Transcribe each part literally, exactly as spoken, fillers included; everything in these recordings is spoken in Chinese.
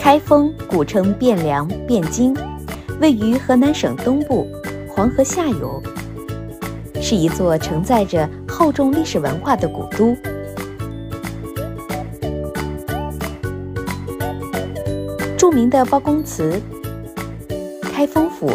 开封古称汴梁、汴京，位于河南省东部，黄河下游，是一座承载着厚重历史文化的古都。著名的包公祠、开封府、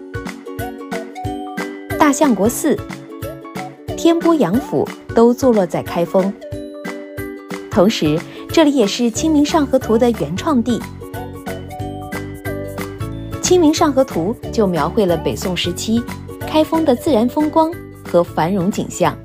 大相国寺、天波杨府都坐落在开封，同时这里也是《清明上河图》的原创地。《清明上河图》就描绘了北宋时期开封的自然风光和繁荣景象。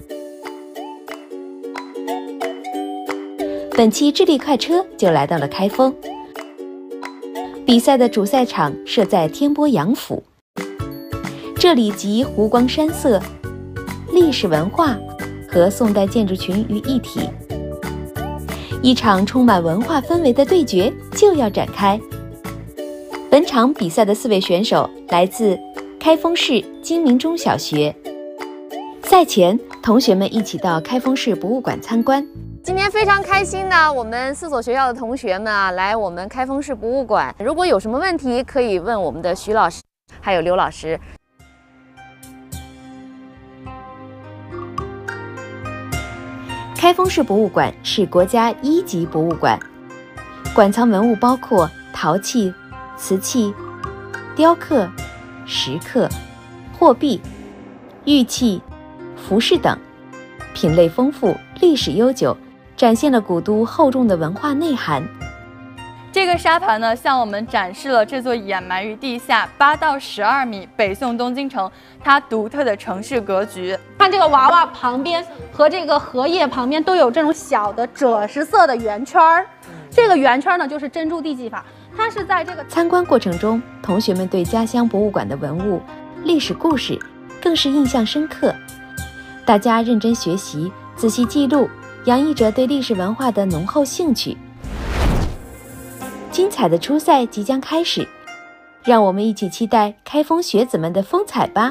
本期智力快车就来到了开封，比赛的主赛场设在天波杨府，这里集湖光山色、历史文化和宋代建筑群于一体，一场充满文化氛围的对决就要展开。本场比赛的四位选手来自开封市金明中小学。赛前，同学们一起到开封市博物馆参观。 今天非常开心呢，我们四所学校的同学们啊，来我们开封市博物馆。如果有什么问题，可以问我们的徐老师，还有刘老师。 开封市博物馆是国家一级博物馆，馆藏文物包括陶器、瓷器、雕刻、石刻、货币、玉器、服饰等，品类丰富，历史悠久，展现了古都厚重的文化内涵。 这个沙盘呢，向我们展示了这座掩埋于地下八到十二米北宋东京城它独特的城市格局。 看这个娃娃旁边和这个荷叶旁边都有这种小的赭石色的圆圈儿，这个圆圈呢就是珍珠地技法。它是在这个参观过程中，同学们对家乡博物馆的文物、历史故事更是印象深刻。大家认真学习，仔细记录，洋溢着对历史文化的浓厚兴趣。精彩的初赛即将开始，让我们一起期待开封学子们的风采吧！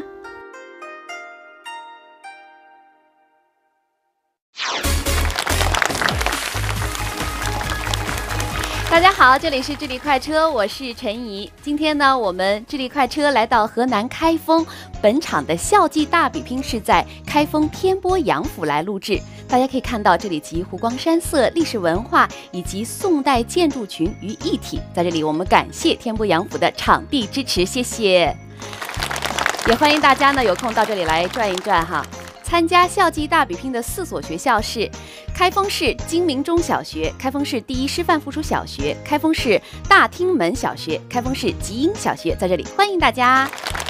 大家好，这里是智力快车，我是陈怡。今天呢，我们智力快车来到河南开封，本场的校际大比拼是在开封天波杨府来录制。大家可以看到，这里集湖光山色、历史文化以及宋代建筑群于一体。在这里，我们感谢天波杨府的场地支持，谢谢。也欢迎大家呢有空到这里来转一转哈。参加校际大比拼的四所学校是开封市金明中小学、开封市第一师范附属小学、开封市大厅门小学、开封市吉英小学，在这里欢迎大家。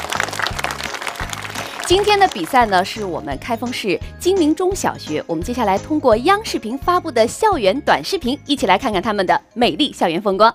今天的比赛呢，是我们开封市金明中小学。我们接下来通过央视频发布的校园短视频，一起来看看他们的美丽校园风光。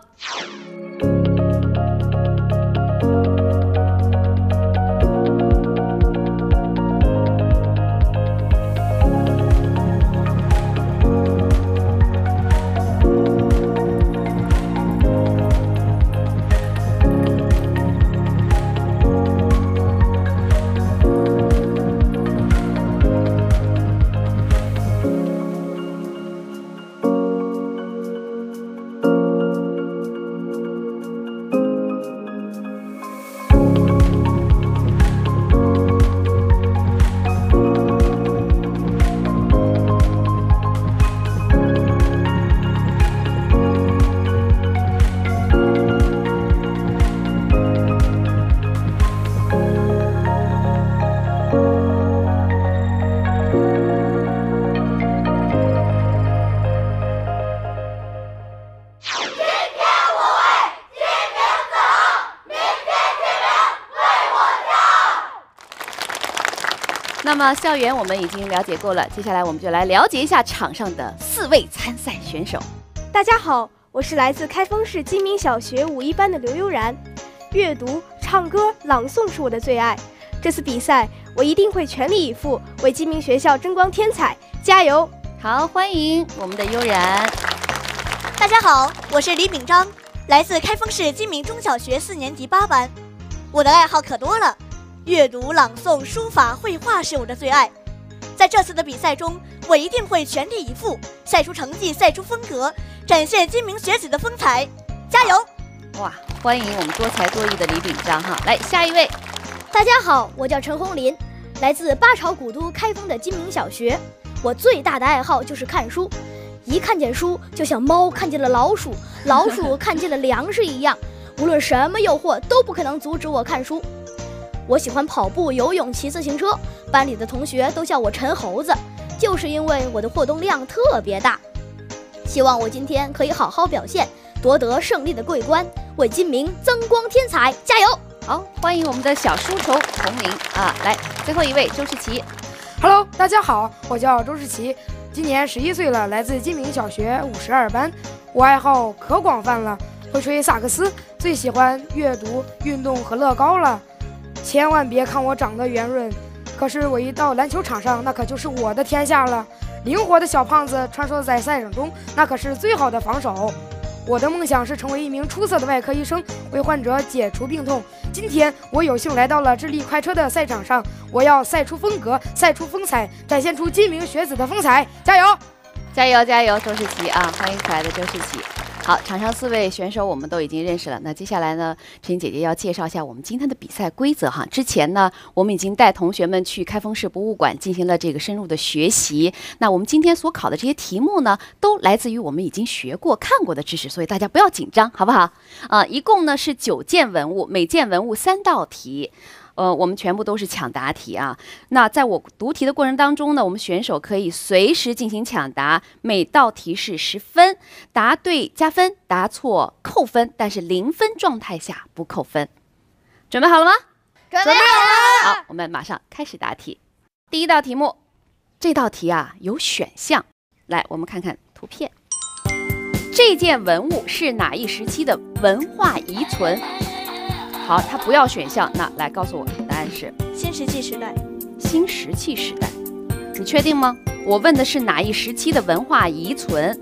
那么校园我们已经了解过了，接下来我们就来了解一下场上的四位参赛选手。 大家好，我是来自开封市金明小学五一班的刘悠然。阅读、唱歌、朗诵是我的最爱。这次比赛我一定会全力以赴，为金明学校争光添彩，加油！ 好，欢迎我们的悠然。 大家好，我是李炳章，来自开封市金明中小学四年级八班。我的爱好可多了。阅读、朗诵、书法、绘画是我的最爱。在这次的比赛中，我一定会全力以赴，赛出成绩，赛出风格，展现金明学子的风采。 加油！ 哇，欢迎我们多才多艺的李秉章哈！来，下一位。 大家好，我叫陈红林，来自八朝古都开封的金明小学。我最大的爱好就是看书，一看见书就像猫看见了老鼠，老鼠看见了粮食一样，无论什么诱惑都不可能阻止我看书。我喜欢跑步、游泳、骑自行车，班里的同学都叫我陈猴子，就是因为我的活动量特别大。希望我今天可以好好表现，夺得胜利的桂冠，为金明增光添彩，加油！ 好，欢迎我们的小书虫红林啊！来，最后一位周世奇。 Hello， 大家好，我叫周世奇，今年十一岁了，来自金明小学五十二班。我爱好可广泛了，会吹萨克斯，最喜欢阅读、运动和乐高了。千万别看我长得圆润，可是我一到篮球场上，那可就是我的天下了。灵活的小胖子穿梭在赛场中，那可是最好的防守。我的梦想是成为一名出色的外科医生，为患者解除病痛。今天我有幸来到了智利快车的赛场上，我要赛出风格，赛出风采，展现出金明学子的风采。加油， 加油，加油，周世奇啊！欢迎可爱的周世奇。好，场上四位选手我们都已经认识了。那接下来呢，陈莹姐姐要介绍一下我们今天的比赛规则哈。之前呢，我们已经带同学们去开封市博物馆进行了这个深入的学习。那我们今天所考的这些题目呢，都来自于我们已经学过、看过的知识，所以大家不要紧张，好不好？啊、呃，一共呢是九件文物，每件文物三道题。呃，我们全部都是抢答题啊。那在我读题的过程当中呢，我们选手可以随时进行抢答，每道题是十分，答对加分，答错扣分，但是零分状态下不扣分。准备好了吗？ 准备好了。 好，我们马上开始答题。第一道题目，这道题啊有选项，来，我们看看图片。这件文物是哪一时期的文化遗存？好，它不要选项，那来告诉我，答案是新石器时代。 新石器时代，你确定吗？我问的是哪一时期的文化遗存？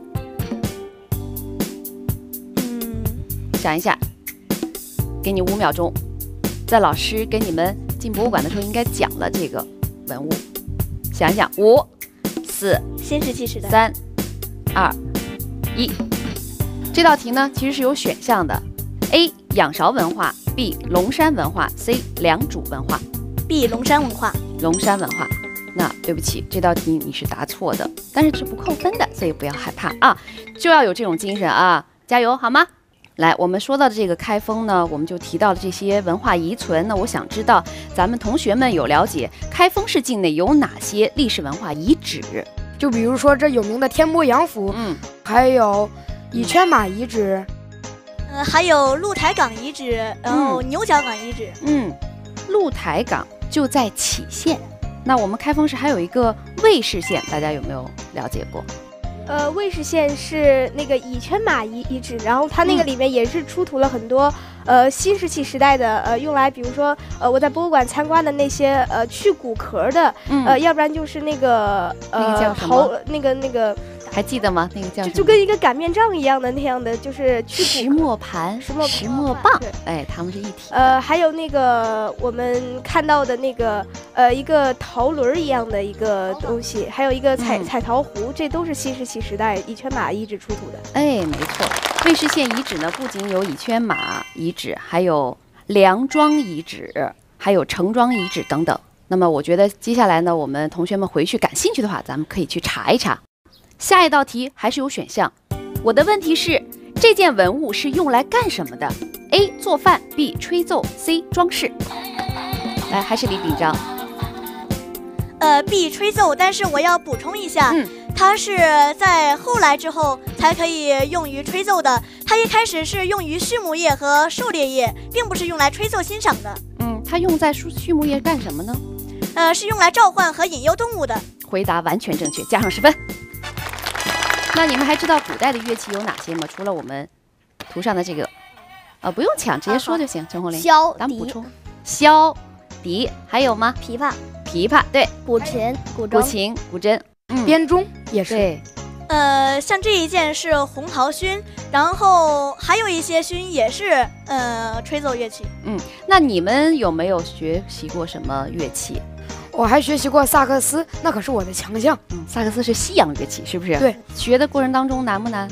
嗯， 想一下，给你五秒钟，在老师给你们进博物馆的时候应该讲了这个文物，想一想，五、四、 新石器时代。 三、二、一。这道题呢，其实是有选项的 ：A. 仰韶文化 ，B. 龙山文化 ，C. 良渚文化。 B. 龙山文化。 龙山文化。那对不起，这道题你是答错的，但是是不扣分的，所以不要害怕啊，就要有这种精神啊，加油好吗？来，我们说到的这个开封呢，我们就提到了这些文化遗存。那我想知道，咱们同学们有了解开封市境内有哪些历史文化遗址？ 就比如说这有名的天波杨府， 嗯， 还有乙圈马遗址， 呃，还有鹿台港遗址，然后牛角港遗址。 嗯，鹿台港就在杞县。那我们开封市还有一个尉氏县，大家有没有了解过？ 呃，尉氏县是那个乙圈马遗遗址，然后它那个里面也是出土了很多、嗯、呃新石器时代的呃用来，比如说呃我在博物馆参观的那些呃去骨壳的，嗯、呃要不然就是那个呃那个叫什么头那个那个。 还记得吗？那个叫什么？ 就跟一个擀面杖一样的那样的，就是去石磨盘、 石磨石磨棒，哎，它们是一体的。 呃，还有那个我们看到的那个呃一个陶轮一样的一个东西，还有一个彩、嗯、彩陶壶，这都是新石器时代乙圈马遗址出土的。 哎，没错，尉氏县遗址呢，不仅有乙圈马遗址，还有梁庄遗址，还有城庄遗址等等。那么，我觉得接下来呢，我们同学们回去感兴趣的话，咱们可以去查一查。下一道题还是有选项，我的问题是这件文物是用来干什么的 ？A. 做饭 B. 吹奏 C. 装饰。来，还是李秉章。 呃 ，B. 吹奏，但是我要补充一下，嗯，它是在后来之后才可以用于吹奏的，它一开始是用于畜牧业和狩猎业，并不是用来吹奏欣赏的。 嗯，它用在畜畜牧业干什么呢？ 呃，是用来召唤和引诱动物的。 回答完全正确，加上十分。那你们还知道古代的乐器有哪些吗？除了我们图上的这个，呃，不用抢，直接说就行。陈红林， 箫咱们补充，箫、笛，还有吗？ 琵琶， 琵琶，对， 古琴、古古琴、古筝， 嗯，编钟也是。 对， 呃，像这一件是红桃埙，然后还有一些埙也是呃吹奏乐器。 嗯，那你们有没有学习过什么乐器？ 我还学习过萨克斯，那可是我的强项。 嗯，萨克斯是西洋乐器，是不是？ 对， 学的过程当中难不难？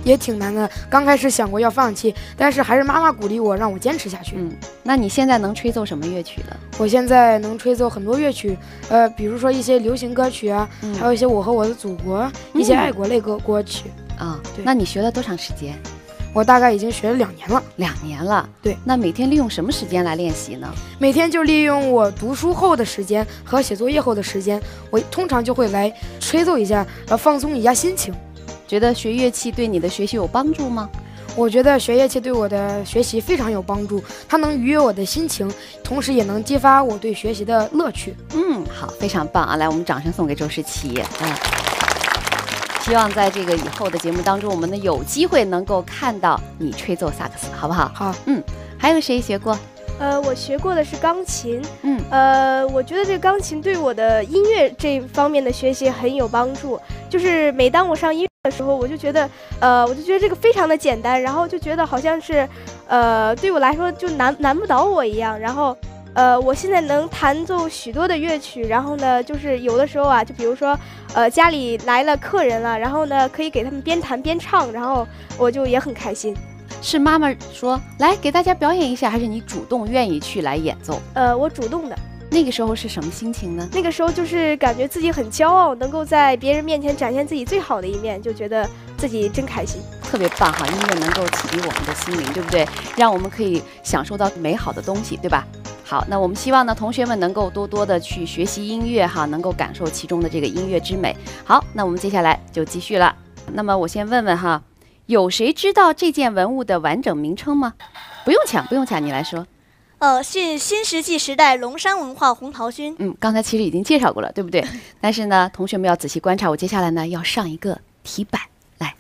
也挺难的。刚开始想过要放弃，但是还是妈妈鼓励我，让我坚持下去。 嗯，那你现在能吹奏什么乐曲了？ 我现在能吹奏很多乐曲，呃，比如说一些流行歌曲啊，嗯、还有一些我和我的祖国，嗯、一些爱国类歌歌曲。 啊、哦，那你学了多长时间？ 我大概已经学了两年了。 两年了， 对。 那每天利用什么时间来练习呢？ 每天就利用我读书后的时间和写作业后的时间，我通常就会来吹奏一下，呃，放松一下心情。 觉得学乐器对你的学习有帮助吗？ 我觉得学乐器对我的学习非常有帮助，它能愉悦我的心情，同时也能激发我对学习的乐趣。 嗯，好，非常棒啊！来，我们掌声送给周诗琪。嗯。希望在这个以后的节目当中，我们呢有机会能够看到你吹奏萨克斯，好不好？ 好， 嗯，还有谁学过？ 呃，我学过的是钢琴， 嗯， 呃，我觉得这个钢琴对我的音乐这方面的学习很有帮助。就是每当我上音乐的时候，我就觉得，呃，我就觉得这个非常的简单，然后就觉得好像是，呃，对我来说就难难不倒我一样，然后。呃，我现在能弹奏许多的乐曲，然后呢，就是有的时候啊，就比如说，呃，家里来了客人了，然后呢，可以给他们边弹边唱，然后我就也很开心。 是妈妈说来给大家表演一下，还是你主动愿意去来演奏？ 呃，我主动的。 那个时候是什么心情呢？ 那个时候就是感觉自己很骄傲，能够在别人面前展现自己最好的一面，就觉得自己真开心。 特别棒哈！音乐能够启迪我们的心灵，对不对？让我们可以享受到美好的东西，对吧？好，那我们希望呢，同学们能够多多的去学习音乐哈，能够感受其中的这个音乐之美。好，那我们接下来就继续了。那么我先问问哈，有谁知道这件文物的完整名称吗？不用抢，不用抢，你来说。 呃，是新石器时代龙山文化红桃熏。 嗯，刚才其实已经介绍过了，对不对？但是呢，同学们要仔细观察，我接下来呢要上一个题板来。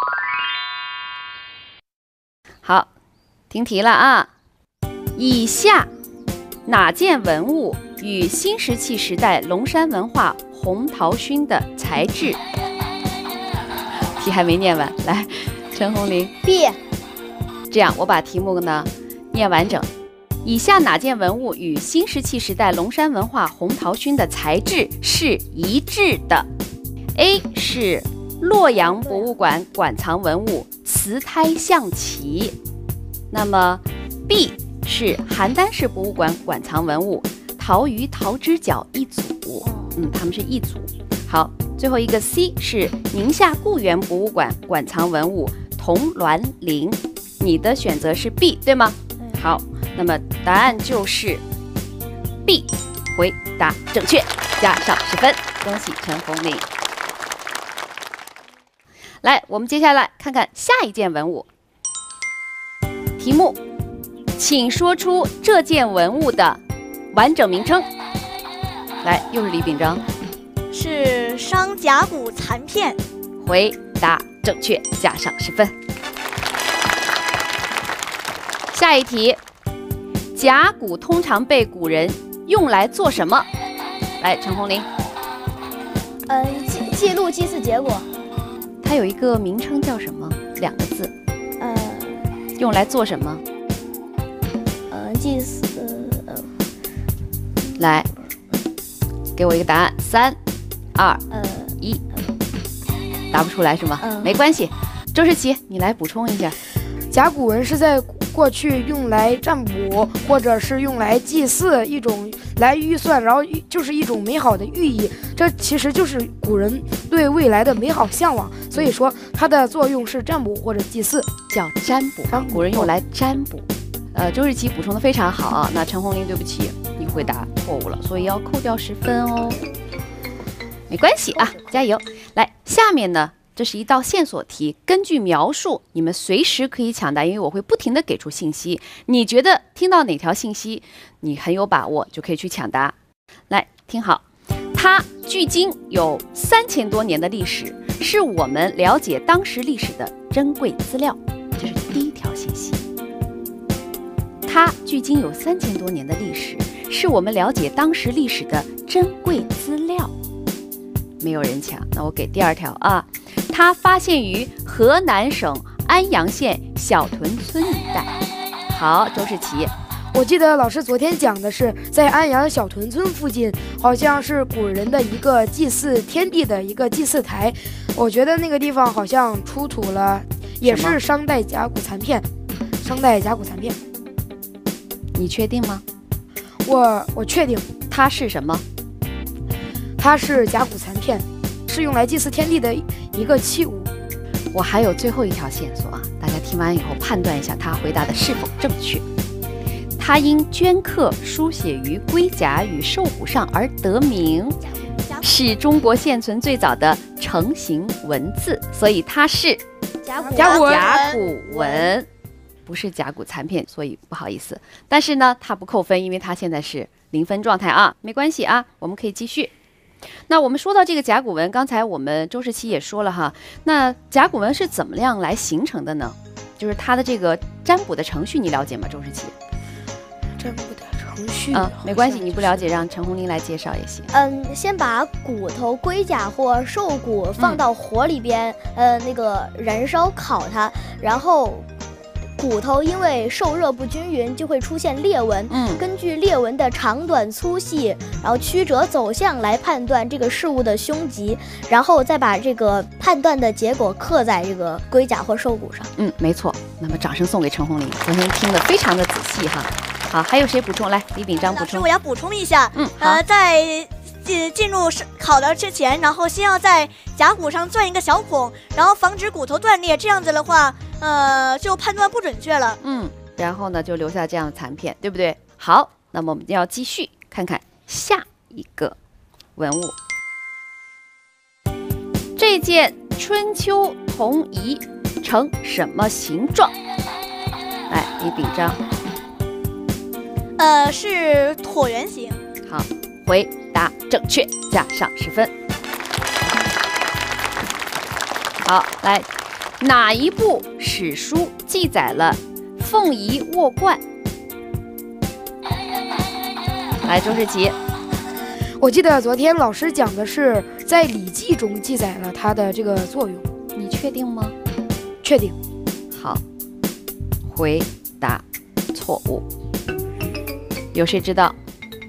好，听题了啊！以下哪件文物与新石器时代龙山文化红桃熏的材质？题还没念完，来，陈红玲。 B。 这样，我把题目呢念完整。以下哪件文物与新石器时代龙山文化红桃熏的材质是一致的 ？A 是洛阳博物馆馆藏文物瓷胎象棋，那么 B 是邯郸市博物馆馆藏文物陶鱼陶之角一组，嗯，他们是一组。好，最后一个 C 是宁夏固原博物馆馆藏文物铜銮铃，你的选择是 B 对吗？好，那么答案就是 B， 回答正确，加上十分，恭喜陈红玲。来，我们接下来看看下一件文物。题目，请说出这件文物的完整名称。来，又是李秉章。 是商甲骨残片。 回答正确，加上十分。下一题，甲骨通常被古人用来做什么？来，陈红玲。 嗯，记记录祭祀结果。 它有一个名称叫什么？两个字。 呃， 用来做什么？ 呃，祭祀。呃， 来，给我一个答案，三、二、 呃， 一。答不出来是吗？ 嗯， 没关系。周世奇，你来补充一下。 甲骨文是在过去用来占卜，或者是用来祭祀，一种来预算，然后就是一种美好的寓意。这其实就是古人对未来的美好向往，所以说它的作用是占卜或者祭祀， 叫占卜。 占卜古人用来占卜。呃，周日奇补充的非常好啊。那陈红玲，对不起，你回答错误了，所以要扣掉十分哦。没关系啊，加油！来，下面呢？这是一道线索题，根据描述，你们随时可以抢答，因为我会不停的给出信息。你觉得听到哪条信息你很有把握，就可以去抢答。来，听好，它距今有三千多年的历史，是我们了解当时历史的珍贵资料。这是第一条信息。它距今有三千多年的历史，是我们了解当时历史的珍贵资料。没有人抢，那我给第二条啊。它发现于河南省安阳县小屯村一带。好，周世奇， 我记得老师昨天讲的是在安阳小屯村附近，好像是古人的一个祭祀天地的一个祭祀台。我觉得那个地方好像出土了也是商代甲骨残片。商代甲骨残片， 你确定吗？ 我我确定， 它是什么？ 它是甲骨残片，是用来祭祀天地的一个器物。 我还有最后一条线索啊，大家听完以后判断一下他回答的是否正确。他因镌刻书写于龟甲与兽骨上而得名，是中国现存最早的成型文字，所以它是甲骨甲骨文甲骨文，不是甲骨残片，所以不好意思。但是呢，它不扣分，因为它现在是零分状态啊，没关系啊，我们可以继续。那我们说到这个甲骨文，刚才我们周世奇也说了哈，那甲骨文是怎么样来形成的呢？就是它的这个占卜的程序，你了解吗？周世奇？ 占卜的程序啊，没关系，你不了解，让陈红玲来介绍也行。 嗯，先把骨头、龟甲或兽骨放到火里边，嗯、呃，那个燃烧烤它，然后骨头因为受热不均匀，就会出现裂纹。 嗯， 根据裂纹的长短、粗细，然后曲折走向来判断这个事物的凶吉，然后再把这个判断的结果刻在这个龟甲或兽骨上。 嗯，没错。那么掌声送给陈红玲，昨天听得非常的仔细哈。好，还有谁补充？来，李秉章补充。 老师，我要补充一下， 嗯， 呃，在进进入烤的之前，然后先要在甲骨上钻一个小孔，然后防止骨头断裂，这样子的话，呃，就判断不准确了。 嗯，然后呢，就留下这样的残片，对不对？好，那么我们要继续看看下一个文物。这件春秋铜仪呈什么形状？来，李秉章。 呃，是椭圆形。 好，回答正确，加上十分。好，来，哪一部史书记载了凤仪卧冠？来，周世奇。 我记得昨天老师讲的是在《礼记》中记载了它的这个作用。 你确定吗？ 确定。 好，回答错误。有谁知道？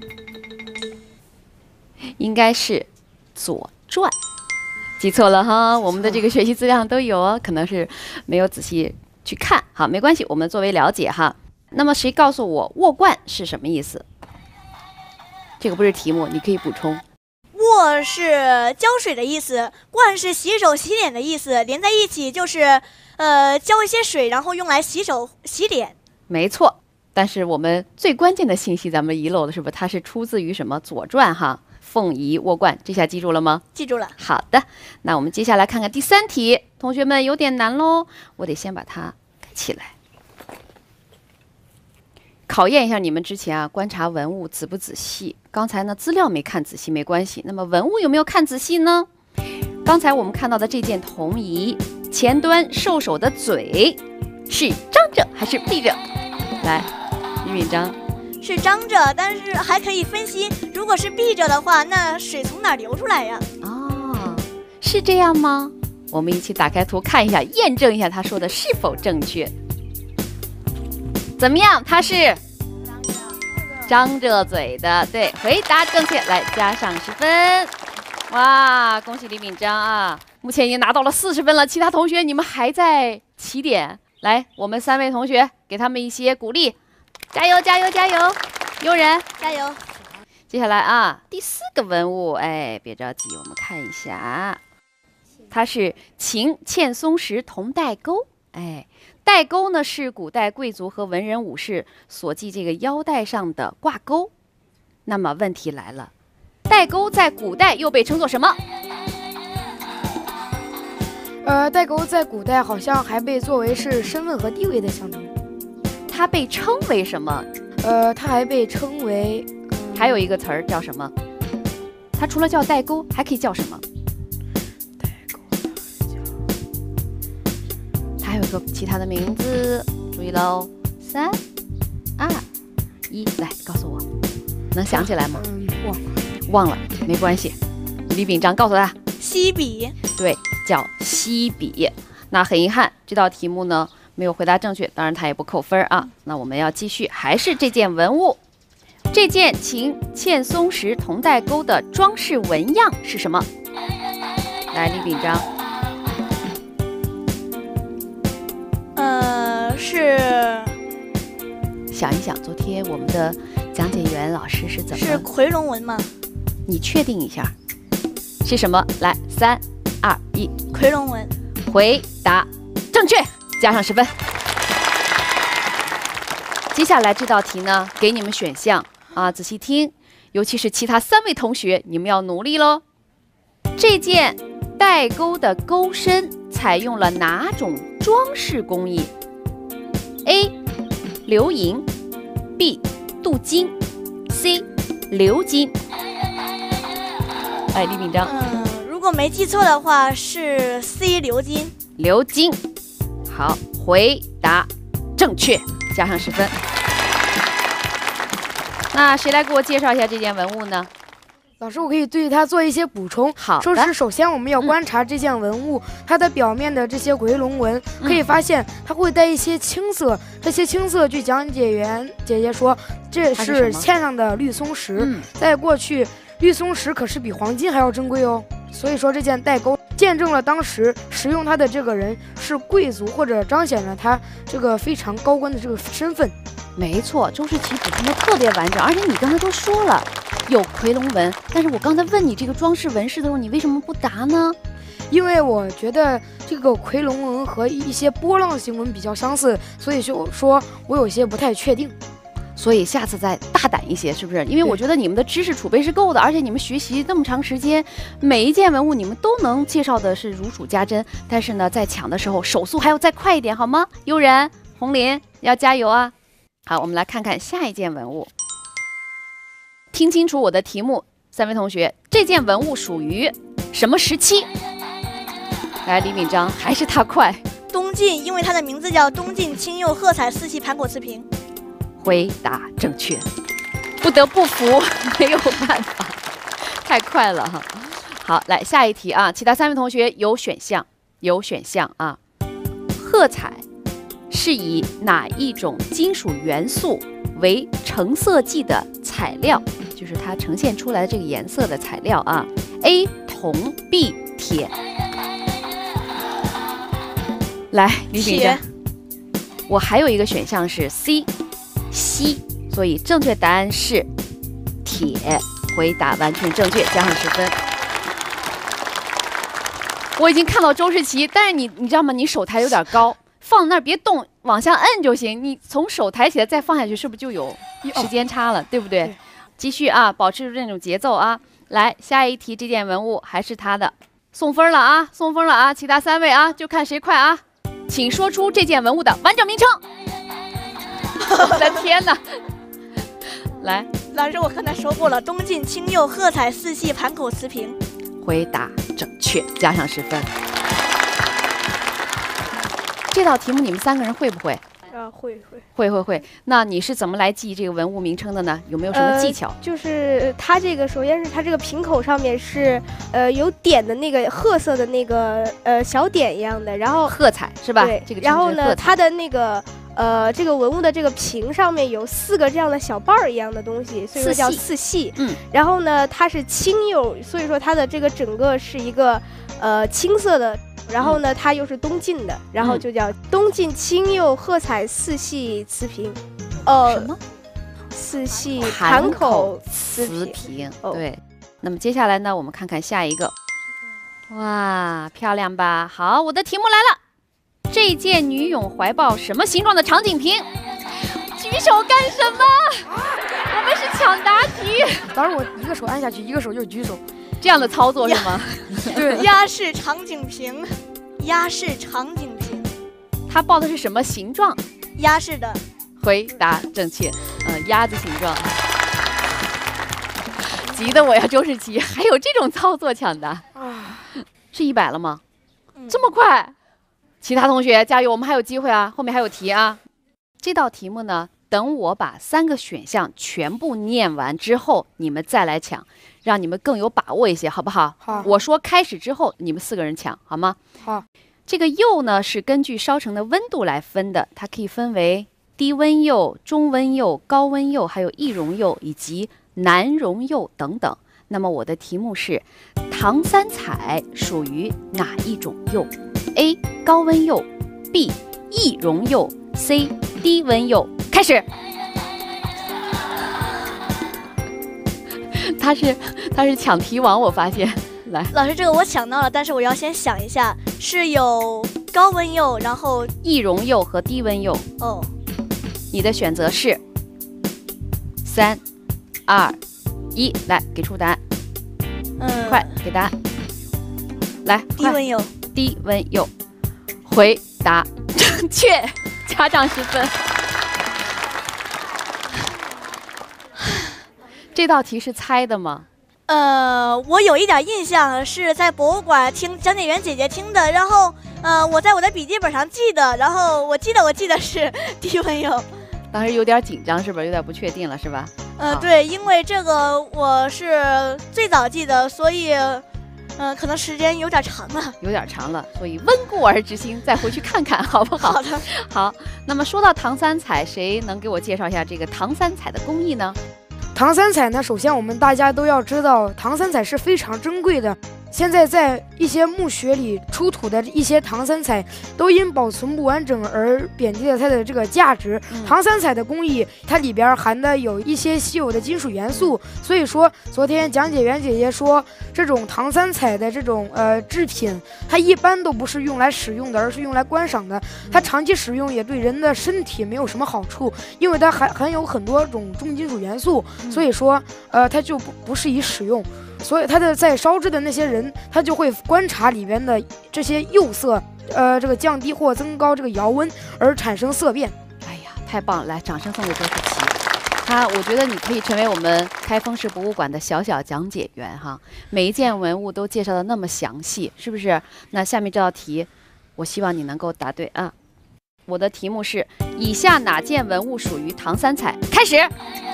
应该是《左传》，记错了哈。我们的这个学习资料上都有哦，可能是没有仔细去看。好，没关系，我们作为了解哈。那么谁告诉我卧冠是什么意思？这个不是题目，你可以补充。 卧是浇水的意思，冠是洗手洗脸的意思，连在一起就是呃浇一些水，然后用来洗手洗脸。 没错。但是我们最关键的信息咱们遗漏了，是不是？它是出自于什么《左传》哈？凤仪卧冠，这下记住了吗？ 记住了。 好的，那我们接下来看看第三题，同学们有点难喽，我得先把它盖起来，考验一下你们之前啊观察文物仔不仔细。刚才呢资料没看仔细没关系，那么文物有没有看仔细呢？刚才我们看到的这件铜仪前端兽首的嘴是张着还是闭着？来。李秉章是张着，但是还可以分析，如果是闭着的话，那水从哪流出来呀？ 哦，是这样吗？我们一起打开图看一下，验证一下他说的是否正确。怎么样？他是张着嘴的，对，回答正确，来加上十分。哇，恭喜李秉章啊！目前已经拿到了四十分了，其他同学你们还在起点。来，我们三位同学给他们一些鼓励。加油加油加油！悠然加油！ 接下来啊，第四个文物，哎，别着急，我们看一下，它是秦嵌松石铜带钩。哎，带钩呢是古代贵族和文人武士所系这个腰带上的挂钩。那么问题来了，带钩在古代又被称作什么？ 呃，带钩在古代好像还被作为是身份和地位的象征。 它被称为什么？ 呃，它还被称为， 嗯、还有一个词儿叫什么？它除了叫带钩，还可以叫什么？ 带钩它还有一个其他的名字，注意喽！三、二、一，来告诉我，能想起来吗？ 嗯，忘了， 忘了，没关系。李秉章告诉他， 西比， 对，叫西比。那很遗憾，这道题目呢？没有回答正确，当然他也不扣分啊。那我们要继续，还是这件文物，这件秦嵌松石铜带钩的装饰纹样是什么？来，李秉章， 是想一想，昨天我们的讲解员老师是怎么？ 是夔龙纹吗？ 你确定一下，是什么？来，三、二、一， 夔龙纹。 回答正确，加上十分。接下来这道题呢，给你们选项啊，仔细听，尤其是其他三位同学，你们要努力喽。这件带钩的钩身采用了哪种装饰工艺 ？A. 鎏银 B. 镀金 C. 鎏金。哎，李秉章。 嗯，如果没记错的话是 C 鎏金。 鎏金，好，回答正确，加上十分。那谁来给我介绍一下这件文物呢？ 老师，我可以对它做一些补充。 好的， 说是首先我们要观察这件文物，嗯、它的表面的这些夔龙纹，可以发现它会带一些青色。这些青色，据讲解员姐姐说，这是嵌上的绿松石。嗯、在过去，绿松石可是比黄金还要珍贵哦。所以说，这件带钩见证了当时使用它的这个人是贵族，或者彰显了他这个非常高官的这个身份。 没错，周世奇补充的特别完整，而且你刚才都说了有夔龙纹，但是我刚才问你这个装饰纹饰的时候，你为什么不答呢？ 因为我觉得这个夔龙纹和一些波浪形纹比较相似，所以就说我有些不太确定。 所以下次再大胆一些，是不是？因为我觉得你们的知识储备是够的，而且你们学习那么长时间，每一件文物你们都能介绍的是如数家珍。但是呢，在抢的时候手速还要再快一点，好吗？悠然、红林要加油啊！好，我们来看看下一件文物。听清楚我的题目，三位同学，这件文物属于什么时期？来，李秉章，还是他快。 东晋，因为它的名字叫东晋青釉褐彩四系盘口瓷瓶。 回答正确，不得不服，没有办法，太快了哈。好，来下一题啊，其他三位同学有选项，有选项啊。褐彩是以哪一种金属元素为成色剂的材料？就是它呈现出来的这个颜色的材料啊。A. 铜 B. 铁。来，李秉章，我还有一个选项是 C。锡，所以正确答案是铁。回答完全正确，加上十分。我已经看到周世奇，但是你你知道吗？你手抬有点高，放那儿别动，往下摁就行。你从手抬起来再放下去，是不是就有时间差了？对不对？对，继续啊，保持这种节奏啊。来，下一题，这件文物还是他的，送分了啊，送分了啊！其他三位啊，就看谁快啊！请说出这件文物的完整名称。我的天哪！来， 老师，我刚才说过了，东晋青釉褐彩四系盘口瓷瓶。 回答正确，加上十分。这道题目你们三个人会不会？ 啊，会会会会会。那你是怎么来记这个文物名称的呢？有没有什么技巧？ 呃、就是它这个，首先是它这个瓶口上面是呃有点的那个褐色的那个呃小点一样的，然后褐彩是吧？ 对， 这个然后呢，它的那个。呃，这个文物的这个瓶上面有四个这样的小瓣儿一样的东西，所以说叫四系。嗯，然后呢，它是青釉，所以说它的这个整个是一个呃青色的。然后呢，它又是东晋的，然后就叫东晋青釉褐彩四系瓷瓶。呃， 什么？ 四系盘口瓷瓶。对。那么接下来呢，我们看看下一个。哇，漂亮吧？好，我的题目来了。这件女俑怀抱什么形状的长颈瓶？举手干什么？我们是抢答题。 当时我一个手按下去，一个手就举手， 这样的操作是吗？ 对，鸭式长颈瓶，鸭式长颈瓶。 它抱的是什么形状？ 鸭式的。 回答正确，呃，鸭子形状。急得我呀，周世奇，还有这种操作抢答啊？是一百了吗？嗯、这么快？其他同学加油，我们还有机会啊，后面还有题啊。这道题目呢，等我把三个选项全部念完之后，你们再来抢，让你们更有把握一些，好不好？ 好。 我说开始之后，你们四个人抢，好吗？ 好。 这个釉呢是根据烧成的温度来分的，它可以分为低温釉、中温釉、高温釉，还有易溶釉以及难溶釉等等。那么我的题目是：唐三彩属于哪一种釉？A. 高温釉 B. 易溶釉 C 低温釉。开始。他是他是抢题王，我发现。来， 老师，这个我抢到了，但是我要先想一下，是有高温釉，然后易溶釉和低温釉。 哦， 你的选择是三、二、一，来给出答案。 嗯， 快给答案。来， 低温釉， 低温釉，回答正确，家长十分。这道题是猜的吗？ 呃，我有一点印象是在博物馆听讲解员姐姐听的，然后呃，我在我的笔记本上记得，然后我记得我记得是低温釉。 当时有点紧张是吧？有点不确定了是吧？ 呃，对，因为这个我是最早记得，所以嗯、呃，可能时间有点长了， 有点长了，所以温故而知新，再回去看看好不好？ 好的， 好。那么说到唐三彩，谁能给我介绍一下这个唐三彩的工艺呢？ 唐三彩呢，首先我们大家都要知道，唐三彩是非常珍贵的。现在在一些墓穴里出土的一些唐三彩，都因保存不完整而贬低了它的这个价值。嗯、唐三彩的工艺，它里边含的有一些稀有的金属元素，所以说昨天讲解员姐姐说，这种唐三彩的这种呃制品，它一般都不是用来使用的，而是用来观赏的。它长期使用也对人的身体没有什么好处，因为它含含有很多种重金属元素，所以说呃它就不不适宜使用。所以他的在烧制的那些人，他就会观察里边的这些釉色，呃，这个降低或增高这个窑温而产生色变。 哎呀，太棒了！来，掌声送给周世奇。他，我觉得你可以成为我们开封市博物馆的小小讲解员哈，每一件文物都介绍的那么详细，是不是？那下面这道题，我希望你能够答对啊。我的题目是：以下哪件文物属于唐三彩？开始。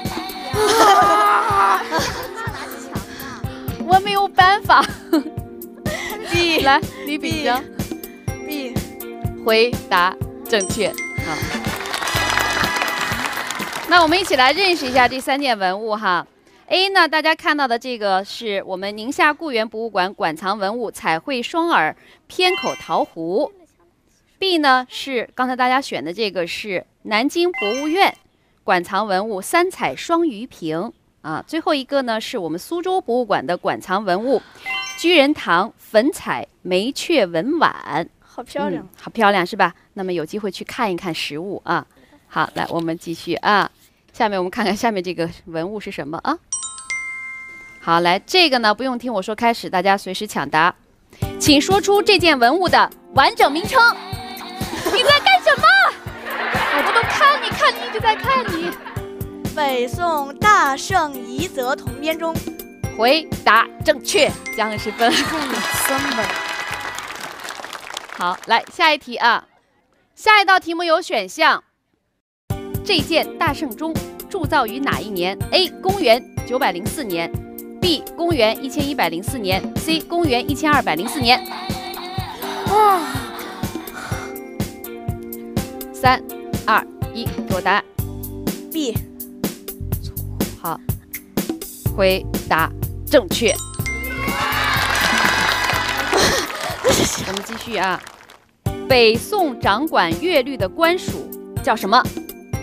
我没有办法。 B 来，李秉章 B 回答正确。好，那我们一起来认识一下这三件文物哈。A 呢，大家看到的这个是我们宁夏固原博物馆馆藏文物彩绘双耳偏口陶壶。B 呢是刚才大家选的这个是南京博物院馆藏文物三彩双鱼瓶。啊，最后一个呢是我们苏州博物馆的馆藏文物居仁堂粉彩眉雀纹碗， 好漂亮、 嗯，好漂亮是吧？那么有机会去看一看实物啊。好，来我们继续啊，下面我们看看下面这个文物是什么啊？好，来这个呢不用听我说开始，大家随时抢答，请说出这件文物的完整名称。你在干什么？我都看你看你一直在看你。 北宋大圣夷则铜编钟， 回答正确，加十分，三分。好，来下一题啊，下一道题目有选项。这件大圣钟铸造于哪一年 ？A. 公元九百零四年 ，B. 公元一千一百零四年 ，C. 公元一千二百零四年。哇！三、二、一，给我答案。 B。 好，回答正确。我们继续啊。北宋掌管乐律的官署叫什么？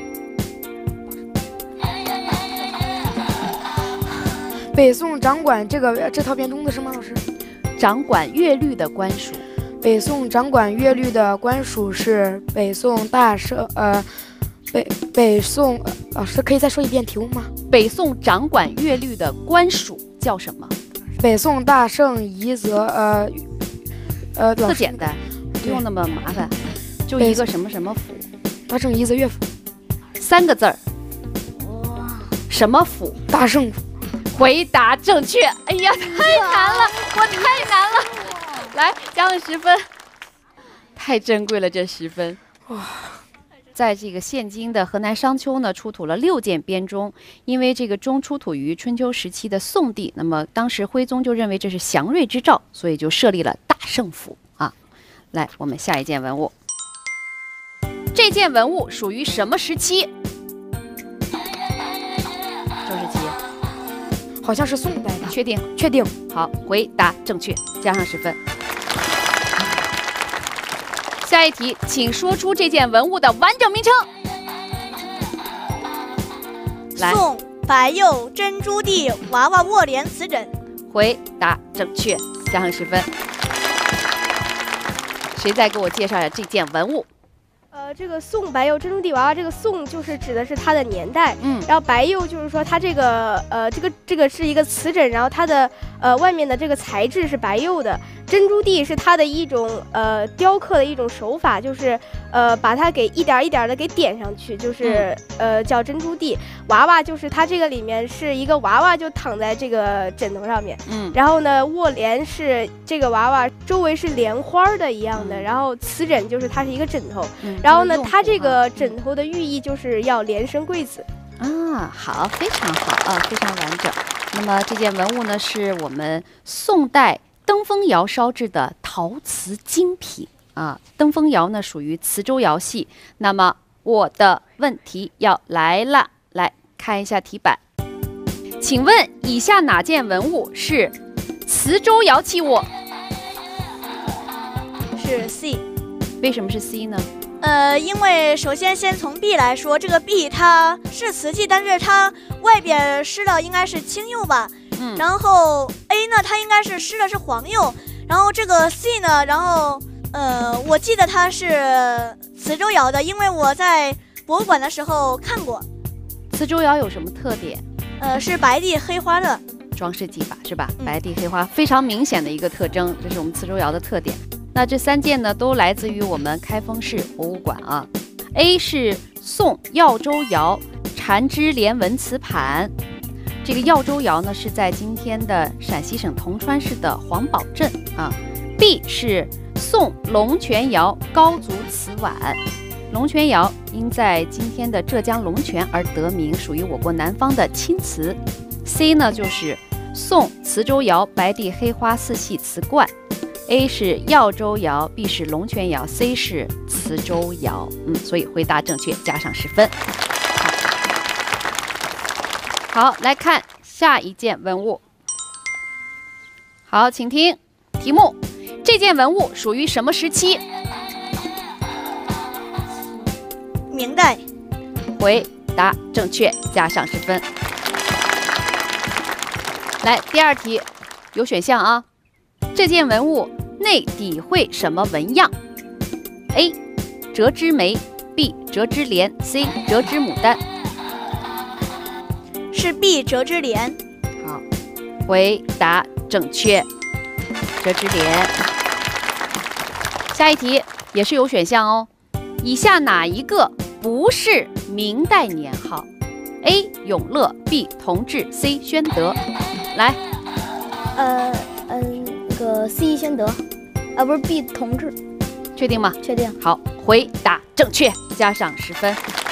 北宋掌管这个这套编钟的是吗？老师？ 掌管乐律的官署。 北宋掌管乐律的官署是北宋大圣呃。北北宋，老师可以再说一遍题目吗？ 北宋掌管乐律的官署叫什么？ 北宋大圣夷则，呃，呃， 特简单，不用那么麻烦，就一个什么什么府。 大圣夷则乐府， 三个字儿。什么府？ 大圣府。 回答正确。哎呀，太难了，我太难了。来，加了十分，太珍贵了，这十分。哇。在这个现今的河南商丘呢，出土了六件编钟。因为这个钟出土于春秋时期的宋地，那么当时徽宗就认为这是祥瑞之兆，所以就设立了大圣府啊。来，我们下一件文物，这件文物属于什么时期？周世奇， 好像是宋代的， 确定？ 确定。 好，回答正确，加上十分。 下一题，请说出这件文物的完整名称。来， 宋白釉珍珠地娃娃卧莲瓷枕。 回答正确，加上十分。谁再给我介绍一下这件文物？ 呃，这个宋白釉珍珠地娃娃，这个宋就是指的是它的年代， 嗯， 然后白釉就是说它这个呃这个这个是一个瓷枕，然后它的呃外面的这个材质是白釉的，珍珠地是它的一种呃雕刻的一种手法，就是呃把它给一点一点的给点上去，就是、嗯、呃叫珍珠地娃娃，就是它这个里面是一个娃娃就躺在这个枕头上面， 嗯， 然后呢卧莲是这个娃娃周围是莲花的一样的，嗯、然后瓷枕就是它是一个枕头，嗯。然后呢，它这个枕头的寓意就是要连生贵子。 啊，好，非常好啊，非常完整。那么这件文物呢，是我们宋代登封窑烧制的陶瓷精品啊。登封窑呢属于磁州窑系。那么我的问题要来了，来看一下题板，请问以下哪件文物是磁州窑器物？ 是 C。 为什么是 C 呢？ 呃，因为首先先从 B 来说，这个 B 它是瓷器，但是它外边施的应该是青釉吧，嗯，然后 A 呢，它应该是施的是黄釉，然后这个 C 呢，然后呃，我记得它是磁州窑的，因为我在博物馆的时候看过。 磁州窑有什么特点？ 呃，是白地黑花的装饰技法是吧？嗯、白地黑花非常明显的一个特征，这是我们磁州窑的特点。那这三件呢，都来自于我们开封市博物馆啊。A 是宋耀州窑缠枝莲纹瓷盘，这个耀州窑呢是在今天的陕西省铜川市的黄堡镇啊。B 是宋龙泉窑高足瓷碗，龙泉窑因在今天的浙江龙泉而得名，属于我国南方的青瓷。C 呢就是宋磁州窑白地黑花四系瓷罐。A 是耀州窑 ，B 是龙泉窑 ，C 是磁州窑。嗯，所以回答正确，加上十分。好，来看下一件文物。好，请听题目：这件文物属于什么时期？ 明代。 回答正确，加上十分。来，第二题，有选项啊。这件文物内底绘什么纹样 ？A. 折枝梅 ，B. 折枝莲 ，C. 折枝牡丹。 是 B. 折枝莲。 好，回答正确，折枝莲。下一题也是有选项哦。以下哪一个不是明代年号 ？A. 永乐 ，B. 同治 ，C. 宣德。来， 呃嗯。这个 C 宣德，啊不是 B 同治， 确定吗？ 确定。 好，回答正确，加上十分。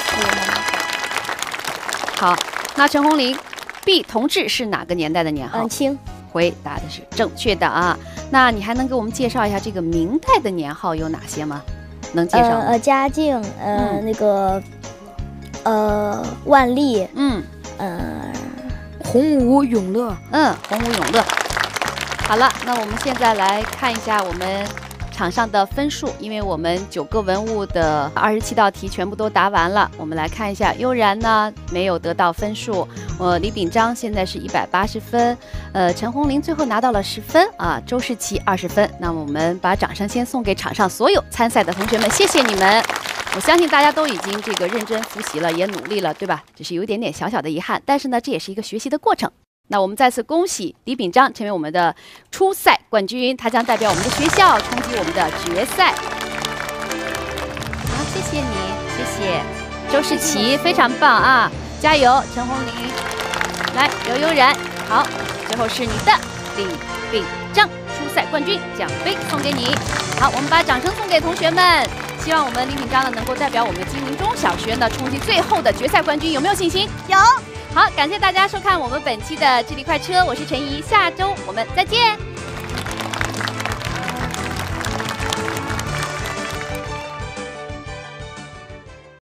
好，那陈红玲 ，B 同治是哪个年代的年号？ 嗯，清。 回答的是正确的啊。那你还能给我们介绍一下这个明代的年号有哪些吗？能介绍吗？ 呃，嘉靖，呃，嗯、那个，呃，万历， 嗯， 呃， 洪武、永乐， 嗯，洪武、永乐。好了，那我们现在来看一下我们场上的分数，因为我们九个文物的二十七道题全部都答完了。我们来看一下，悠然呢没有得到分数，呃，李秉章现在是一百八十分，呃，陈红玲最后拿到了十分啊，周世奇二十分。那么我们把掌声先送给场上所有参赛的同学们，谢谢你们。我相信大家都已经这个认真复习了，也努力了，对吧？只是有一点点小小的遗憾，但是呢，这也是一个学习的过程。那我们再次恭喜李秉章成为我们的初赛冠军，他将代表我们的学校冲击我们的决赛。好，谢谢你，谢谢周世奇，非常棒啊，加油，陈红玲，来刘悠然，好，最后是你的李秉章初赛冠军，奖杯送给你。好，我们把掌声送给同学们，希望我们李秉章呢能够代表我们金陵中小学呢冲击最后的决赛冠军，有没有信心？ 有。 好，感谢大家收看我们本期的智力快车，我是陈怡，下周我们再见。